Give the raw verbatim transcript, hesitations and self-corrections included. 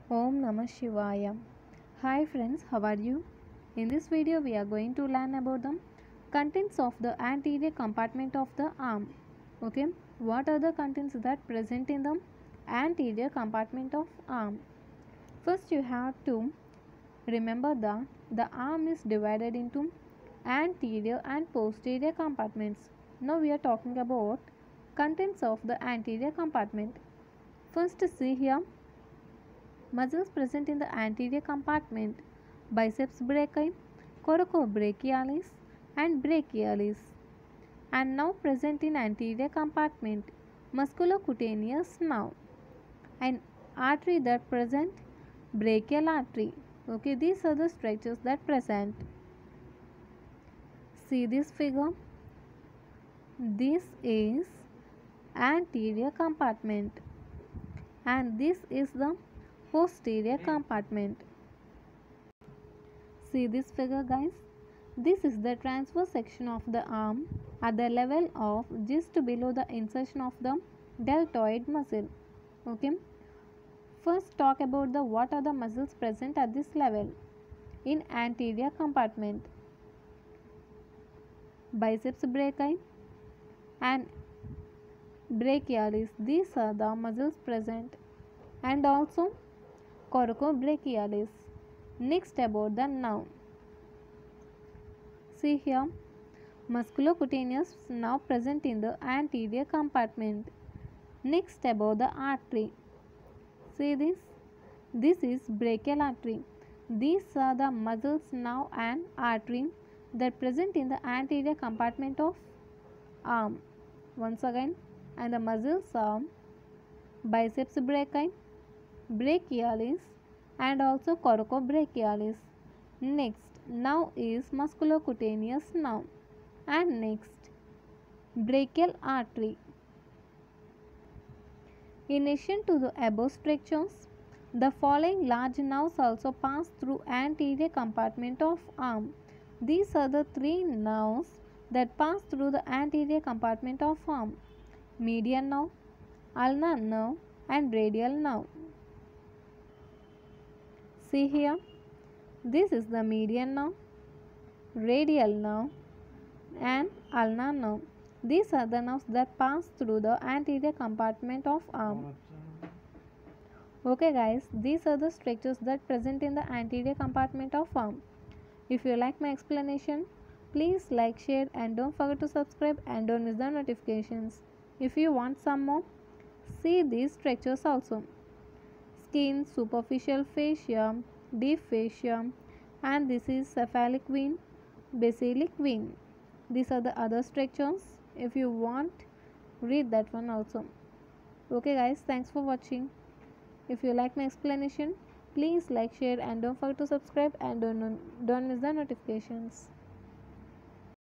Om Namah Shivaya. Hi friends, how are you? In this video we are going to learn about the contents of the anterior compartment of the arm. Okay, what are the contents that present in the anterior compartment of arm? First you have to remember that the arm is divided into anterior and posterior compartments. Now we are talking about contents of the anterior compartment. First see here, muscles present in the anterior compartment: biceps brachii, coracobrachialis and brachialis. And now present in anterior compartment: musculocutaneous nerve and artery that present: brachial artery. Okay, these are the structures that present. See this figure. This is anterior compartment and this is the posterior compartment. See this figure, guys. This is the transverse section of the arm at the level of just below the insertion of the deltoid muscle. Okay. First talk about the what are the muscles present at this level in anterior compartment: biceps brachii and brachialis. These are the muscles present, and also coracobrachialis. Next about the nerve. See here, musculocutaneous nerve present in the anterior compartment. Next about the artery. See this. This is brachial artery. These are the muscles, nerve and artery that present in the anterior compartment of arm. Once again, and the muscles are biceps brachii, brachialis and also coracobrachialis. Next, now is musculocutaneous nerve, and next brachial artery. In addition to the above structures, the following large nerves also pass through anterior compartment of arm. These are the three nerves that pass through the anterior compartment of arm: median nerve, ulnar nerve and radial nerve. See here, this is the median nerve, radial nerve and ulnar nerve. These are the nerves that pass through the anterior compartment of arm. Okay guys, these are the structures that present in the anterior compartment of arm. If you like my explanation, please like, share and don't forget to subscribe and don't miss the notifications. If you want some more, see these structures also: skin, superficial fascia, deep fascia, and this is cephalic vein, basilic vein. These are the other structures. If you want, read that one also. Okay guys, thanks for watching. If you like my explanation, please like, share and don't forget to subscribe and don't, don't miss the notifications.